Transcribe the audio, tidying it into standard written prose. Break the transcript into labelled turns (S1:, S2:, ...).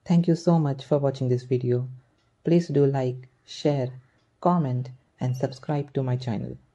S1: Thank you so much for watching this video. Please do like, share, comment and subscribe to my channel.